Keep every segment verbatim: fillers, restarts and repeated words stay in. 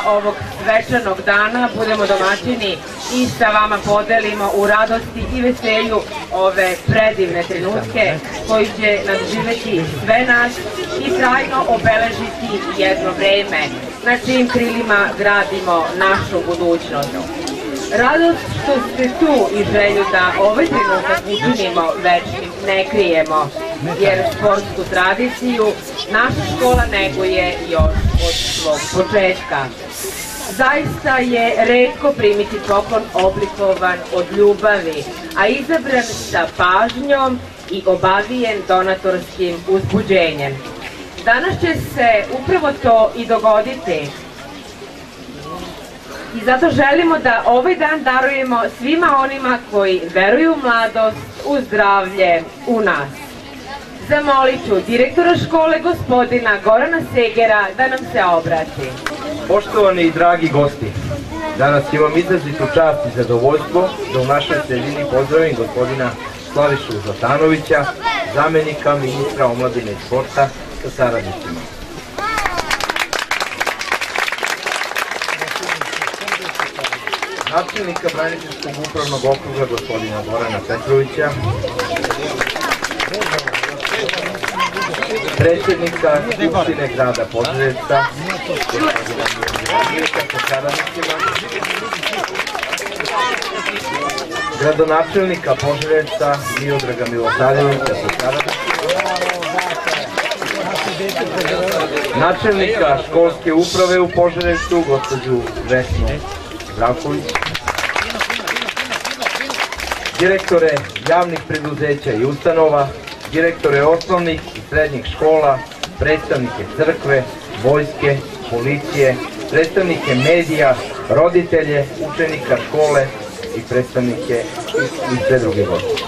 ovog svečanog dana budemo domaćini i sa vama podelimo u radosti i veselju ove predivne trenutke koji će nadživeti sve nas i trajno obeležiti jedno vreme na čijim krilima gradimo našu budućnost. Radost što ste tu i želju da ovaj trenutak učinimo večnim ne krijemo, jer sportsku tradiciju naša škola neguje još od svog početka. Zaista je retko primiti poklon oblikovan od ljubavi, a izabran sa pažnjom i obavijen donatorskim uzbuđenjem. Danas će se upravo to i dogoditi. I zato želimo da ovaj dan darujemo svima onima koji veruju u mladost, u zdravlje, u nas. Zamolit ću direktora škole, gospodina Gorana Segera, da nam se obrati. Poštovani i dragi gosti, danas imam izrazitu čast i zadovoljstvo da u našoj sredini pozdravim gospodina Slavišu Zlatanovića, zamenika ministra omladine i sporta sa saradnicima. Načelnika Braničevskog upravnog okruga gospodina Gorana Petrovića, predsjednika Skupštine grada Požarevca, gospodina Mijeka sa saradnicima, gradonačelnika Požarevca Miodraga Milosavljevića sa saradnicima, načelnika školske uprave u Požarevcu gospođu Vesnu Zdravković, direktore javnih preduzeća i ustanova, direktore osnovnih i srednjih škola, predstavnike crkve, vojske, policije, predstavnike medija, roditelje, učenika škole i predstavnike i sve druge goste.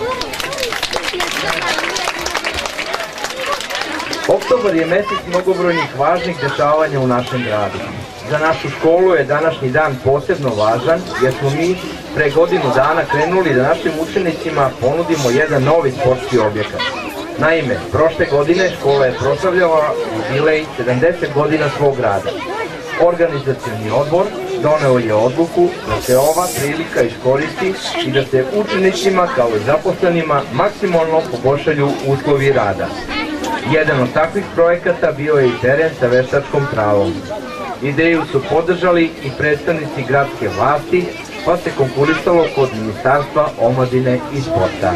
Oktobar je mesec mnogobrojnih važnih dešavanja u našem gradu. Za našu školu je današnji dan posebno važan jer smo mi pre godinu dana krenuli da našim učenicima ponudimo jedan novi sportski objekat. Naime, prošle godine škola je proslavljala jubilej sedamdeset godina svog rada. Organizacioni odbor doneo je odluku da se ova prilika iskoristi i da se učenicima kao i zaposlenima maksimalno poboljšaju uslovi rada. Jedan od takvih projekata bio je i teren sa veštačkom travom. Ideju su podržali i predstavnici gradske vlasti, pa se konkurisalo kod Ministarstva omladine i sporta.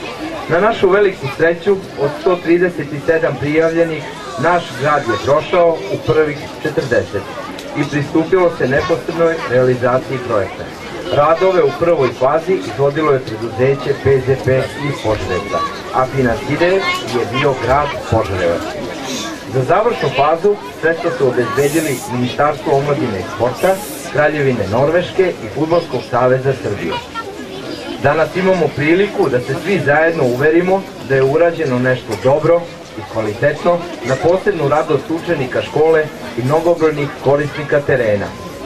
Na našu veliku sreću, od sto trideset sedam prijavljenih, naš grad je prošao u prvih četrdeset i pristupilo se neposrednoj realizaciji projekta. Radove u prvoj fazi izvodilo je preduzeće P Z P iz Požarevca, a financijer je bio grad Požarevac. Za završnu fazu sredstva su obezbedili Ministarstvo omladine i sporta, Kraljevine Norveške i Fudbalskog saveza Srbije. Danas imamo priliku da se svi zajedno uverimo da je urađeno nešto dobro i kvalitetno na posebnu radost učenika škole i mnogobrojnih korisnika terena.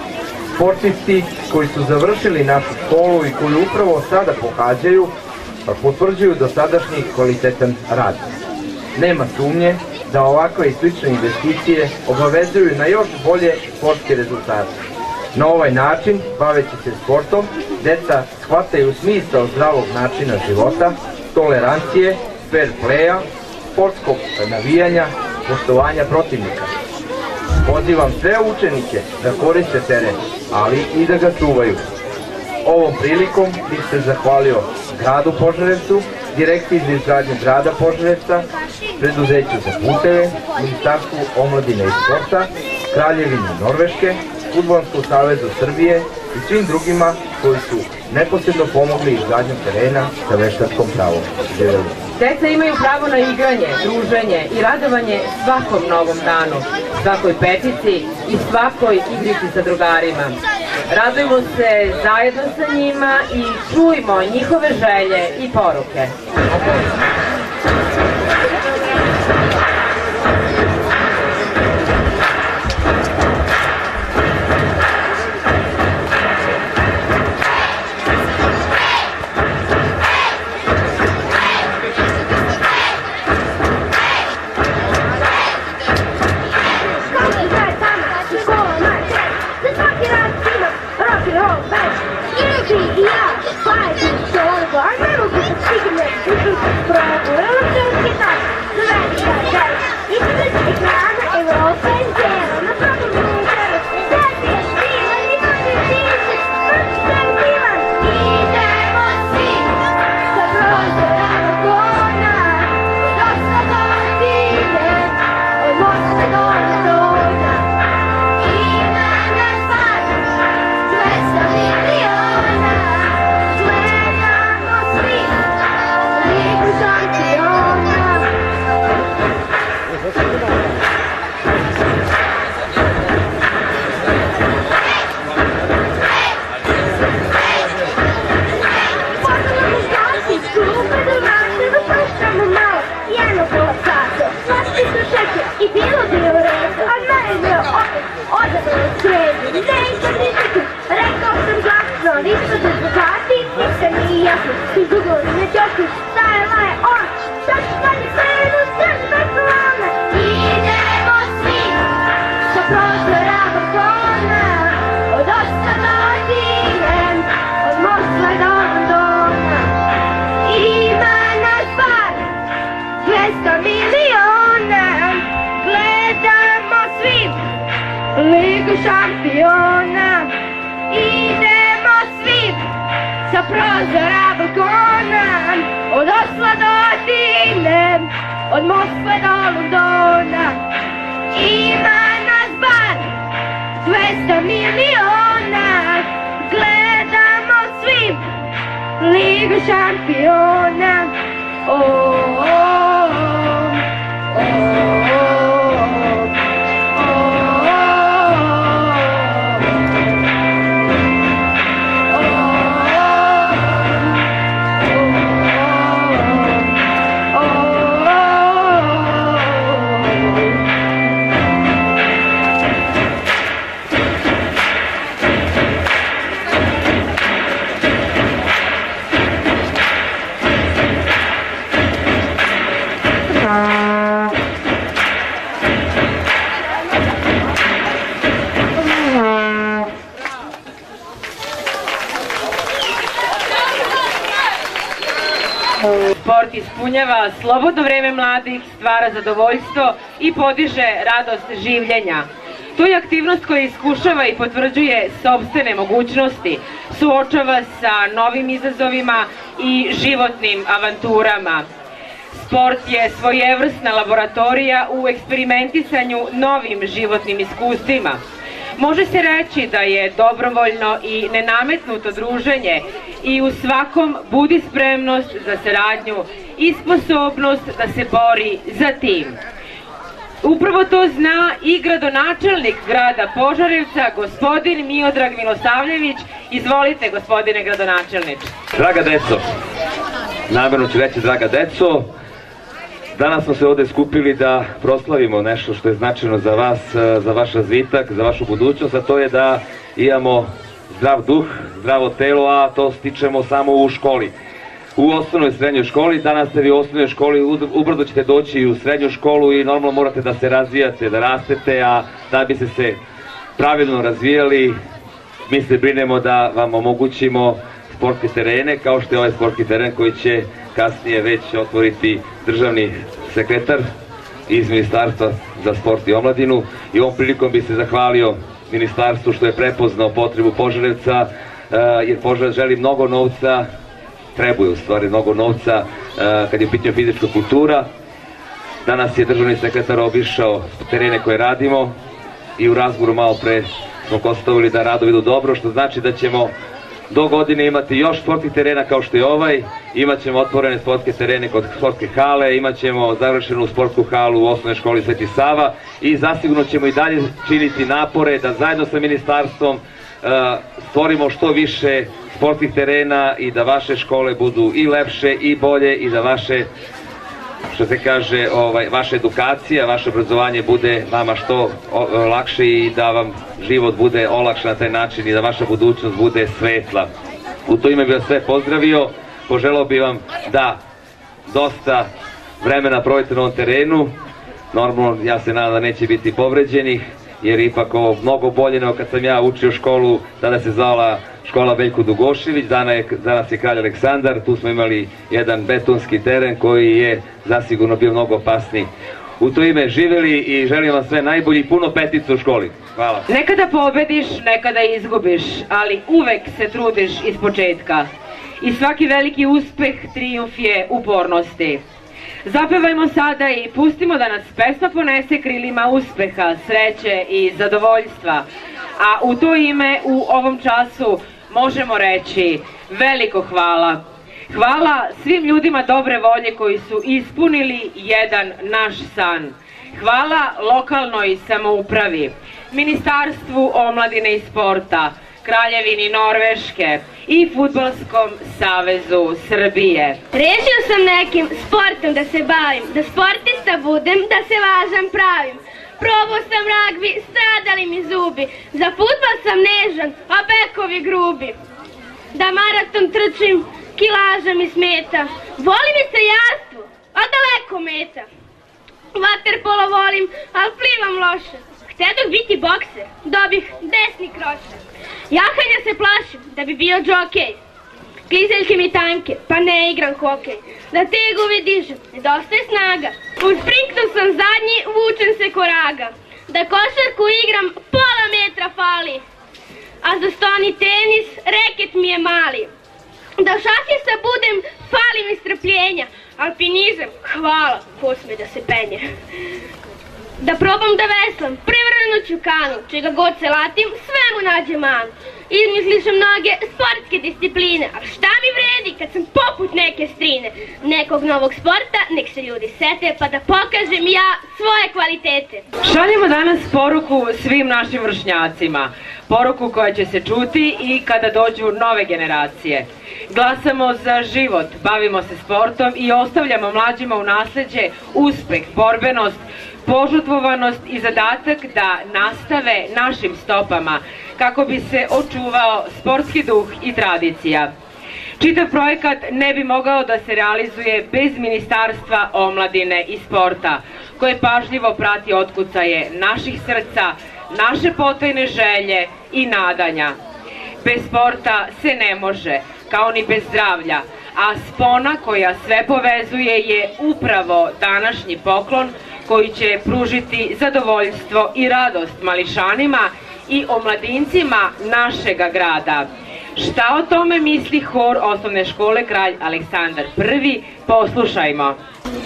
Sportisti koji su završili našu školu i koji upravo sada pohađaju, pa potvrđuju dosadašnji kvalitetan rad. Nema sumnje da ovakve i slične investicije obavezuju na još bolje sportske rezultate. Na ovaj način, baveći se sportom, deca shvataju smisao zdravog načina života, tolerancije, fair playa, sportskog navijanja, poštovanja protivnika. Pozivam sve učenike da koriste teren, ali i da ga čuvaju. Ovom prilikom bih se zahvalio gradu Požarevcu, Direkciji za izgradnju grada Požarevca, preduzeću za puteve, Ministarstvu omladine i sporta, Kraljevini Norveške, Fudbalskom savezu Srbije i svim drugima koji su neposredno pomogli izgradnju terena sa veštačkom travom. Živeli. Deca imaju pravo na igranje, druženje i radovanje svakom novom danu, svakoj petici i svakoj igrici sa drugarima. Radujemo se zajedno sa njima i čujmo njihove želje i poruke. Let's go! Ligu šampiona, idemo svi sa prozora balkona, od Osla do Atine, od Moskve do Londona. Ima nas bar dvesta miliona, gledamo svi Ligu šampiona. O, o, o, o. Sport ispunjava slobodno vreme mladih, stvara zadovoljstvo i podiže radost življenja. To je aktivnost koja iskušava i potvrđuje sopstvene mogućnosti, suočava sa novim izazovima i životnim avanturama. Sport je svojevrsna laboratorija u eksperimentisanju novim životnim iskustvima. Može se reći da je dobrovoljno i nenametnuto druženje i u svakom budi spremnost za saradnju i sposobnost da se bori za tim. Upravo to zna i gradonačelnik grada Požarevca, gospodin Miodrag Milosavljević. Izvolite, gospodine gradonačelniče. Draga deco, namerno ću reći draga deco, danas smo se ovde skupili da proslavimo nešto što je značajno za vas, za vaš razvitak, za vašu budućnost, a to je da imamo zdrav duh, zdravo telo, a to stičemo samo u školi. U osnovnoj i srednjoj školi, danas ste vi u osnovnoj školi, ubrzo ćete doći i u srednju školu i normalno morate da se razvijate, da rastete, a da bi ste se pravilno razvijali, mi se brinemo da vam omogućimo sportske terene, kao što je ovaj sportski teren koji će kasnije već otvoriti državni sekretar iz Ministarstva za sport i omladinu. I ovom prilikom bi se zahvalio ministarstvu što je prepoznao potrebu Požarevca, jer Požarevac želi mnogo novca, trebuje u stvari mnogo novca kad je u pitanju fizička kultura. Danas je državni sekretar obišao terene koje radimo i u razgovoru malo pre smo konstatovali da radovi idu dobro, što znači da ćemo do godine imati još sportskih terena kao što je ovaj, imat ćemo otvorene sportske terene kod sportske hale, imat ćemo završenu sportsku halu u osnovnoj školi Sveti Sava i zasigurno ćemo i dalje činiti napore da zajedno sa ministarstvom stvorimo što više sportskih terena i da vaše škole budu i lepše i bolje i da vaše, što se kaže, ovaj, vaša edukacija, vaše obrazovanje bude vama što lakše i da vam život bude olakšan na taj način i da vaša budućnost bude svetla. U to ime bih vas sve pozdravio, poželao bih vam da dosta vremena provedete na ovom terenu, normalno ja se nadam da neće biti povređenih, jer ipak ovo mnogo bolje nego kad sam ja učio školu, tada se zvala škola Veljko Dugošević, danas je Kralj Aleksandar, tu smo imali jedan betonski teren koji je zasigurno bio mnogo opasniji. U to ime živeli i želim vam sve najbolje i puno petica u školi. Hvala. Nekada pobediš, nekada izgubiš, ali uvek se trudiš iz početka. I svaki veliki uspeh, trijumf je upornosti. Zapevajmo sada i pustimo da nas pesma ponese krilima uspeha, sreće i zadovoljstva. A u to ime u ovom času možemo reći veliko hvala. Hvala svim ljudima dobre volje koji su ispunili jedan naš san. Hvala lokalnoj samoupravi, Ministarstvu omladine i sporta, Kraljevini Norveške i Fudbalskom savezu Srbije. Rešio sam nekim sportom da se bavim, da sportista budem, da se važan pravim. Probao sam ragbi, stradali mi zubi, za fudbal sam nežan, a bekovi grubi. Da maraton trčim, kilaža mi smeta, voli mi se jastvo, a daleko meta. Vaterpolo volim, al plivam loše, htedog biti bokser, dobih desni krošak. Jahanja se plašim, da bi bio džokej, klizeljke mi tanke, pa ne igram hokej. Da tegovi dižem, nedostaje snaga, u sprintu sam zadnji, vučem se koraga. Da košarku igram, pola metra fali, a za stoni tenis, reket mi je mali. Da šahista budem, fali mi strpljenja, alpinizam, hvala, posme da se penje. Da probam da veslam, prevrnuću kanu, čega god se latim, sve mu nađe manu. Izmisliš mnoge sportske discipline, ali šta mi vredi kad sam poput neke strine? Nekog novog sporta, nek se ljudi sete, pa da pokažem ja svoje kvalitete. Šaljemo danas poruku svim našim vršnjacima, poruku koja će se čuti i kada dođu nove generacije. Glasamo za život, bavimo se sportom i ostavljamo mlađima u nasleđe uspeh, borbenost, požrtvovanost i zadatak da nastave našim stopama kako bi se očuvao sportski duh i tradicija. Čitav projekat ne bi mogao da se realizuje bez Ministarstva omladine i sporta, koje pažljivo prati otkucaje naših srca, naše potajne želje i nadanja. Bez sporta se ne može, kao ni bez zdravlja, a spona koja sve povezuje je upravo današnji poklon koji će pružiti zadovoljstvo i radost mališanima i omladincima našega grada. Šta o tome misli hor osnovne škole Kralj Aleksandar prvi? Poslušajmo.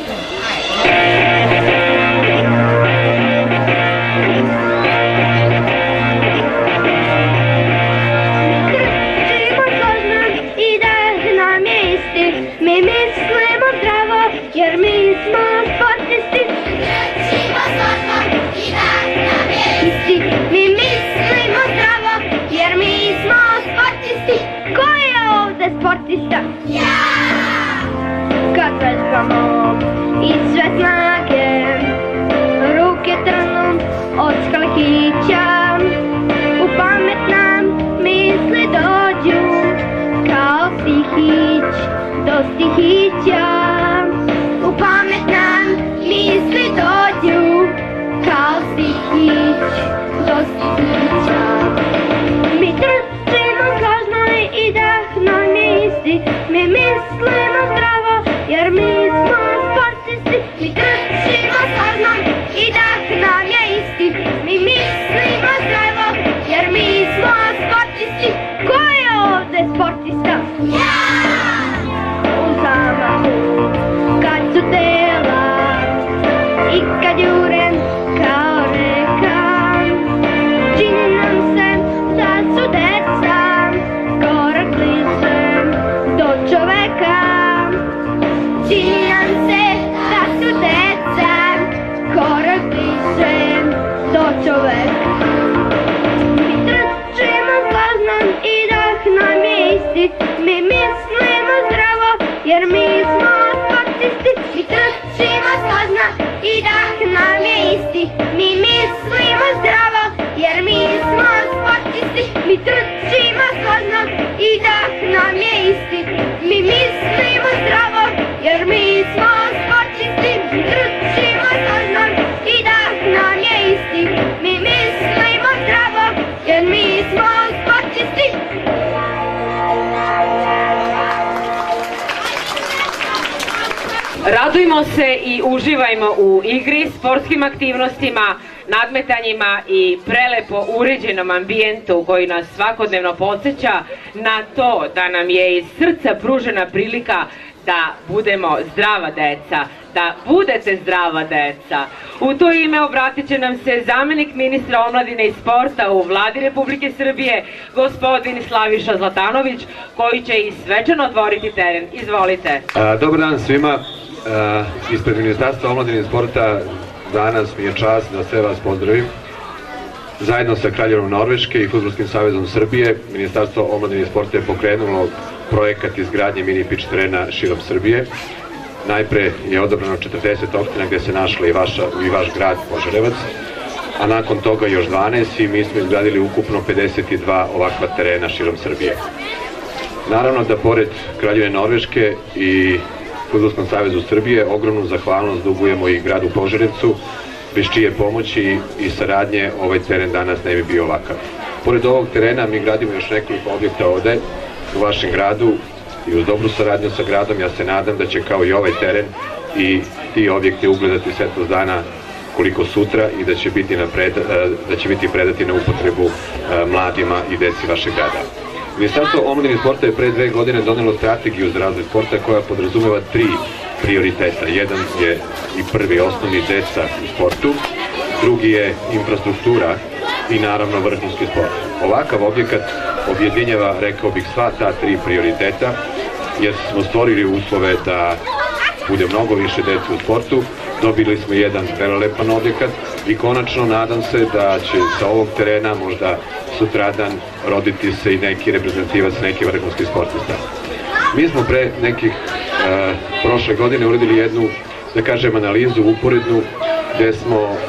Mi mislimo zdravo, jer mi smo sportisti. Trčimo složno i dah nam je isti. Mi mislimo zdravo, jer mi smo sportisti. Ko je ovde sportista? Ja! Kad vežbamo iz sve snage, ruke trnu od skalkića, u pamet nam misli dođu kao stihić do stihića. U pamet nam misli dođu kao stihić do stihića. Mi trčimo složno i dah nam je isti. Mi mislimo zdravo, jer mi smo sportisti. Mi trčimo složno i dah nam je isti. Mi mislimo zdravo, jer mi smo sportisti. Ko je ovde sportista? Ja! Kad su tela i kad juren kao reka, čini nam se da su deca korak bliže do čoveka. Čini nam se da su deca korak bliže do čoveka. Mi trčimo složno i dah nam je isti. Mi mislimo zdravo, jer mi smo sportisti. Mi trčimo složno i dah nam je isti. Mi mislimo zdravo, jer mi smo sportisti. Mi trčimo složno i dah nam je isti. Mi mislimo zdravo, jer mi smo sportisti. Mi trčimo složno i dah nam je isti. Mi mislimo zdravo, jer mi smo sportisti. Trudimo se i uživajmo u igri, sportskim aktivnostima, nadmetanjima i prelepo uređenom ambijentu koji nas svakodnevno podsjeća na to da nam je iz srca pružena prilika da budemo zdrava deca, da budete zdrava deca. U to ime obratit će nam se zamenik ministra omladine i sporta u Vladi Republike Srbije, gospodin Slaviša Zlatanović, koji će i svečano otvoriti teren. Izvolite. Dobar dan svima. Ispred Ministarstva omladine i sporta danas mi je čast da sve vas pozdravim. Zajedno sa Kraljevinom Norveške i Fudbalskim savezom Srbije, Ministarstvo omladine i sporta je pokrenulo projekat izgradnje mini pitch terena širom Srbije. Najpre je odabrano četrdeset opština gde se našla i, vaša, i vaš grad Požarevac, a nakon toga još dvanaest i mi smo izgradili ukupno pedeset dva ovakva terena širom Srbije. Naravno da pored Kraljevine Norveške i Fudbalskom savezu Srbije ogromnu zahvalnost dugujemo i gradu Požarevcu, bez čije pomoći i saradnje ovaj teren danas ne bi bio ovakav. Pored ovog terena mi gradimo još nekoliko objekta ovde u vašem gradu i uz dobru saradnju sa gradom ja se nadam da će kao i ovaj teren i ti objekti ugledati svetlost dana koliko sutra i da će biti, napred, da će biti predati na upotrebu mladima i deci vašeg grada. Ministarstvo omladine i sporta je pre dve godine donelo strategiju za razvoj sporta koja podrazumeva tri prioriteta. Jedan je i prvi osnovni deca u sportu, drugi je infrastruktura i naravno vrhunski sport. Ovakav objekat objedinjava, rekao bih, sva ta tri prioriteta, jer smo stvorili uslove da bude mnogo više dece u sportu. Dobili smo jedan velelepan objekat i konačno nadam se da će sa ovog terena možda sutradan roditi se i neki reprezentativac, neki vrhunski sportista. Mi smo pre nekih e, prošle godine uradili jednu, da kažem, analizu uporednu gde smo e,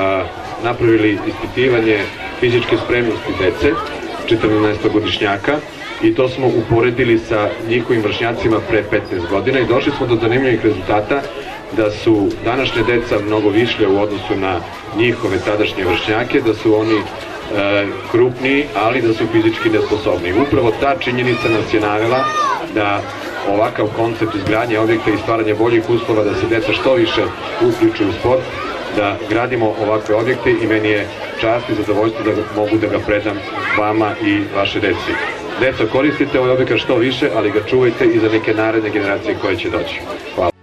napravili ispitivanje fizičke spremnosti dece, četrnaestogodišnjaka, i to smo uporedili sa njihovim vršnjacima pre petnaest godina i došli smo do zanimljivih rezultata da su današnje deca mnogo višlja u odnosu na njihove tadašnje vršnjake, da su oni e, krupniji, ali da su fizički nesposobni. Upravo ta činjenica nas je navela da ovakav koncept izgradnje objekta i stvaranje boljih uslova da se deca što više uključu u sport, da gradimo ovakve objekte i meni je čast i zadovoljstvo da mogu da ga predam vama i vaše deci. Deco, koristite ovaj objekat što više, ali ga čuvajte i za neke naredne generacije koje će doći. Hvala.